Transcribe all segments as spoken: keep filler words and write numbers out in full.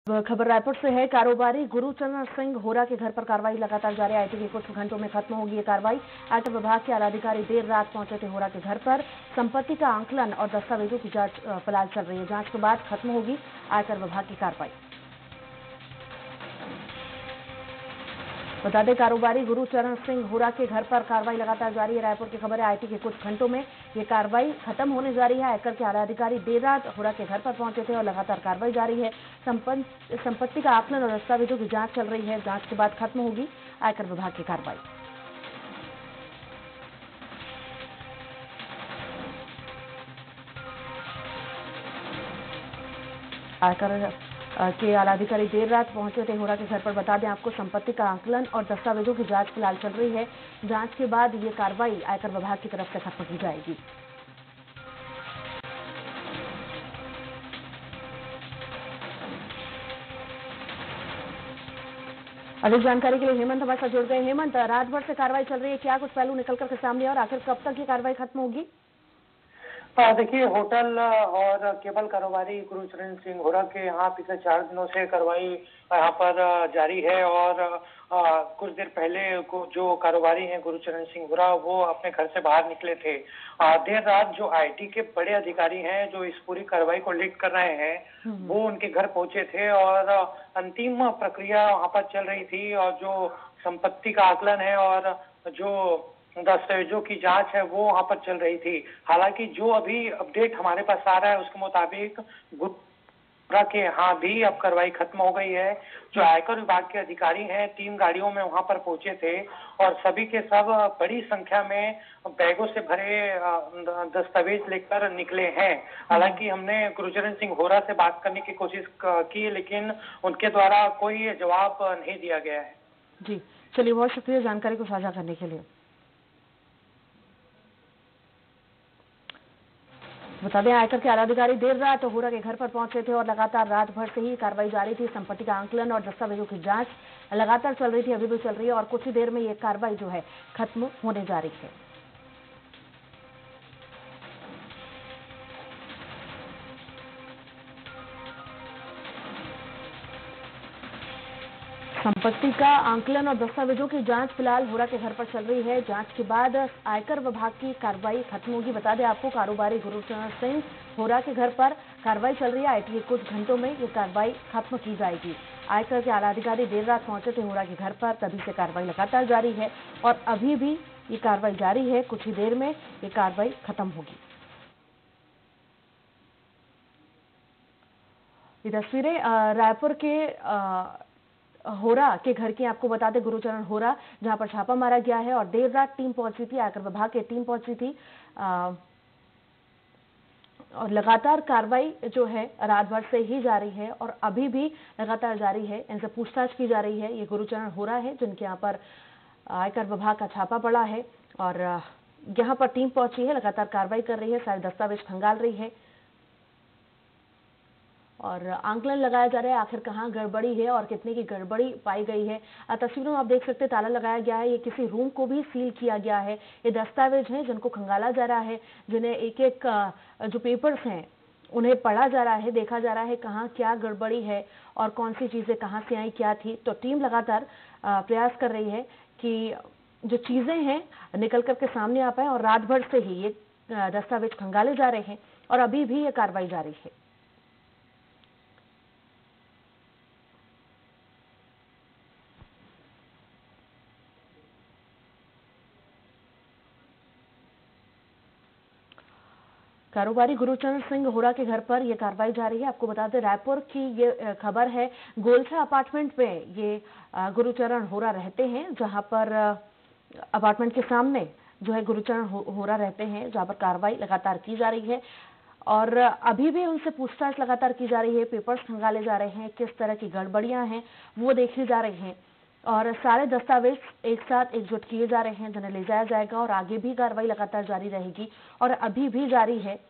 खबर रायपुर से है। कारोबारी गुरुचरण सिंह होरा के घर पर कार्रवाई लगातार जारी। आईटी के कुछ घंटों में खत्म होगी ये कार्रवाई। आयकर विभाग के आलाधिकारी देर रात पहुंचे थे होरा के घर पर। संपत्ति का आंकलन और दस्तावेजों की जांच फिलहाल चल रही है। जांच के बाद खत्म होगी आयकर विभाग की कार्रवाई। बता दें, कारोबारी गुरुचरण सिंह होरा के घर पर कार्रवाई लगातार जारी है। रायपुर की खबर है, आईटी के कुछ घंटों में ये कार्रवाई खत्म होने जा रही है। आयकर के आलाधिकारी देर रात होरा के घर पर पहुंचे थे और लगातार कार्रवाई जारी है। संपत्ति का आकलन और दस्तावेजों की जांच चल रही है। जांच के बाद खत्म होगी आयकर विभाग की कार्रवाई। आयकर के आलाधिकारी देर रात पहुंचे थे होरा के घर पर। बता दें आपको, संपत्ति का आकलन और दस्तावेजों की जांच फिलहाल चल रही है। जांच के बाद ये कार्रवाई आयकर विभाग की तरफ से खत्म की जाएगी। अधिक जानकारी के लिए हेमंत हमारे साथ जुड़ गए। हेमंत, रात भर से कार्रवाई चल रही है, क्या कुछ पहलू निकल कर सामने और आखिर कब तक ये कार्रवाई खत्म होगी? देखिए, होटल और केबल कारोबारी गुरुचरण सिंह होरा के यहाँ पिछले चार दिनों से कार्रवाई यहाँ पर जारी है। और आ, कुछ देर पहले को जो कारोबारी हैं गुरुचरण सिंह होरा, वो अपने घर से बाहर निकले थे। आ, देर रात जो आईटी के बड़े अधिकारी हैं जो इस पूरी कार्रवाई को लीड कर रहे हैं, वो उनके घर पहुंचे थे और अंतिम प्रक्रिया वहाँ पर चल रही थी। और जो संपत्ति का आकलन है और जो दस्तावेजों की जांच है वो वहां पर चल रही थी। हालांकि जो अभी अपडेट हमारे पास आ रहा है उसके मुताबिक गुरुचरण के यहाँ भी अब कार्रवाई खत्म हो गई है। जो आयकर विभाग के अधिकारी हैं तीन गाड़ियों में वहां पर पहुंचे थे और सभी के सब बड़ी संख्या में बैगों से भरे दस्तावेज लेकर निकले हैं। हालांकि हमने गुरुचरण सिंह होरा से बात करने की कोशिश की, लेकिन उनके द्वारा कोई जवाब नहीं दिया गया है। जी, चलिए, बहुत शुक्रिया जानकारी को साझा करने के लिए। बता दें, आयकर के आलाधिकारी देर रात होरा के घर पर पहुंचे थे और लगातार रात भर से ही कार्रवाई जारी थी। संपत्ति का आंकलन और दस्तावेजों की जांच लगातार चल रही थी, अभी भी चल रही है और कुछ ही देर में ये कार्रवाई जो है खत्म होने जा रही है। संपत्ति का आंकलन और दस्तावेजों की जांच फिलहाल होरा के घर पर चल रही है। जांच के बाद आयकर विभाग की कार्रवाई खत्म होगी। बता दें आपको, कारोबारी गुरुचरण सिंह होरा के घर पर कार्रवाई चल रही है। आईटी के कुछ घंटों में ये कार्रवाई खत्म की जाएगी। आयकर के आलाधिकारी देर रात पहुंचे थे होरा के घर पर, तभी से कार्रवाई लगातार जारी है और अभी भी ये कार्रवाई जारी है। कुछ ही देर में ये कार्रवाई खत्म होगी। ये तस्वीरें रायपुर के आ, होरा के घर की आपको बता दें, गुरुचरण होरा, जहां पर छापा मारा गया है और देर रात टीम पहुंची थी, आयकर विभाग की टीम पहुंची थी आ, और लगातार कार्रवाई जो है रात भर से ही जारी है और अभी भी लगातार जारी है। इनसे पूछताछ की जा रही है। ये गुरुचरण होरा है जिनके यहाँ पर आयकर विभाग का छापा पड़ा है और यहाँ पर टीम पहुंची है, लगातार कार्रवाई कर रही है, सारे दस्तावेज खंगाल रही है और आंकलन लगाया जा रहा है आखिर कहां गड़बड़ी है और कितने की गड़बड़ी पाई गई है। तस्वीरों में आप देख सकते हैं, ताला लगाया गया है। ये किसी रूम को भी सील किया गया है। ये दस्तावेज हैं जिनको खंगाला जा रहा है, जिन्हें एक एक जो पेपर्स हैं उन्हें पढ़ा जा रहा है, देखा जा रहा है कहां क्या गड़बड़ी है और कौन सी चीजें कहां से आई, क्या थी। तो टीम लगातार प्रयास कर रही है कि जो चीजें हैं निकल करके सामने आ पाए और रात भर से ही ये दस्तावेज खंगाले जा रहे हैं और अभी भी ये कार्रवाई जारी है। कारोबारी गुरुचरण सिंह होरा के घर पर यह कार्रवाई जारी है। आपको बता दें, रायपुर की ये खबर है। गोलछा अपार्टमेंट में ये गुरुचरण होरा रहते हैं, जहां पर अपार्टमेंट के सामने जो है गुरुचरण होरा रहते हैं, जहां पर कार्रवाई लगातार की जा रही है और अभी भी उनसे पूछताछ लगातार की जा रही है। पेपर्स खंगाले जा रहे हैं, किस तरह की गड़बड़ियां हैं वो देखी जा रही हैं और सारे दस्तावेज एक साथ एकजुट किए जा रहे हैं, जिन्हें ले जाया जाएगा और आगे भी कार्रवाई लगातार जारी रहेगी और अभी भी जारी है।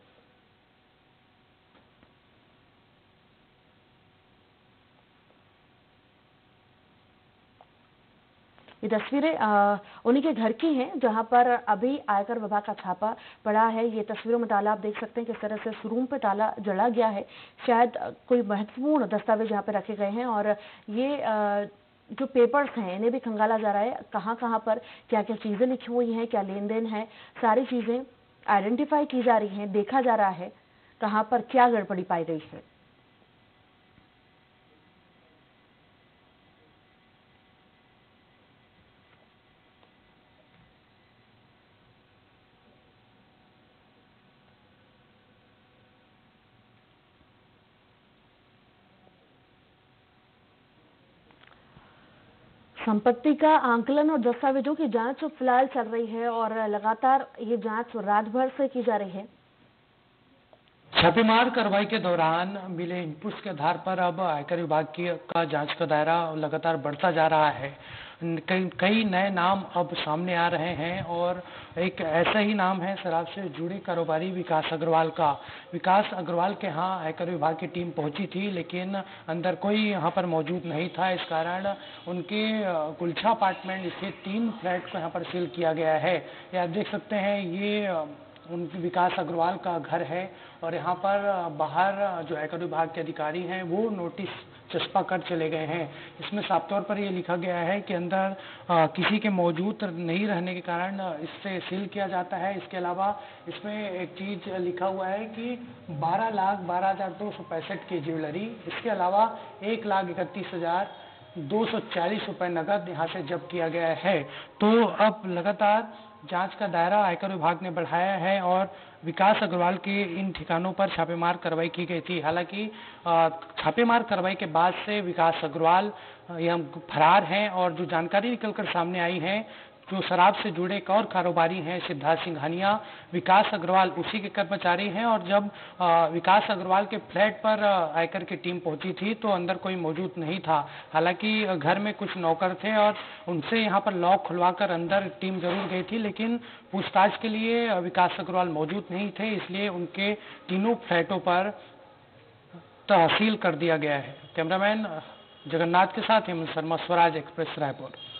ये तस्वीरें उन्हीं के घर की हैं जहां पर अभी आयकर विभाग का छापा पड़ा है। ये तस्वीरों में ताला आप देख सकते हैं किस तरह से इस रूम पे ताला जड़ा गया है। शायद कोई महत्वपूर्ण दस्तावेज यहाँ पे रखे गए हैं और ये जो पेपर्स हैं इन्हें भी खंगाला जा रहा है। कहाँ कहाँ पर क्या क्या चीजें लिखी हुई हैं, क्या लेन देन है, सारी चीजें आइडेंटिफाई की जा रही हैं, देखा जा रहा है कहाँ पर क्या गड़बड़ी पाई गई है। संपत्ति का आंकलन और दस्तावेजों की जांच फिलहाल चल रही है और लगातार ये जांच रात भर से की जा रही है। छापेमार कार्रवाई के दौरान मिले इनपुट्स के आधार पर अब आयकर विभाग की का जांच का दायरा लगातार बढ़ता जा रहा है। कई कई नए नाम अब सामने आ रहे हैं और एक ऐसा ही नाम है शराब से जुड़े कारोबारी विकास अग्रवाल का। विकास अग्रवाल के यहाँ आयकर विभाग की टीम पहुंची थी, लेकिन अंदर कोई यहाँ पर मौजूद नहीं था। इस कारण उनके गुलछा अपार्टमेंट स्थित तीन फ्लैट को यहाँ पर सील किया गया है। ये आप देख सकते हैं, ये उनके विकास अग्रवाल का घर है और यहाँ पर बाहर जो आयकर विभाग के अधिकारी हैं वो नोटिस चस्पा कर चले गए हैं। इसमें साफ तौर पर ये लिखा गया है कि अंदर आ, किसी के मौजूद नहीं रहने के कारण इससे सील किया जाता है। इसके अलावा इसमें एक चीज लिखा हुआ है कि बारह लाख बारह हजार दो सौ पैंसठ की ज्वेलरी, इसके अलावा एक लाख इकतीस हजार दो सौ चालीस रुपये नकद यहाँ से जब्त किया गया है। तो अब लगातार जांच का दायरा आयकर विभाग ने बढ़ाया है और विकास अग्रवाल के इन ठिकानों पर छापेमार कार्रवाई की गई थी। हालांकि छापेमार कार्रवाई के बाद से विकास अग्रवाल यह फरार हैं और जो जानकारी निकलकर सामने आई है, जो शराब से जुड़े एक और कारोबारी हैं सिद्धार्थ सिंघानिया, विकास अग्रवाल उसी के कर्मचारी हैं। और जब आ, विकास अग्रवाल के फ्लैट पर आयकर की टीम पहुंची थी तो अंदर कोई मौजूद नहीं था। हालांकि घर में कुछ नौकर थे और उनसे यहां पर लॉक खुलवाकर अंदर टीम जरूर गई थी, लेकिन पूछताछ के लिए विकास अग्रवाल मौजूद नहीं थे, इसलिए उनके तीनों फ्लैटों पर तहसील कर दिया गया है। कैमरामैन जगन्नाथ के साथ हेमंत शर्मा, स्वराज एक्सप्रेस, रायपुर।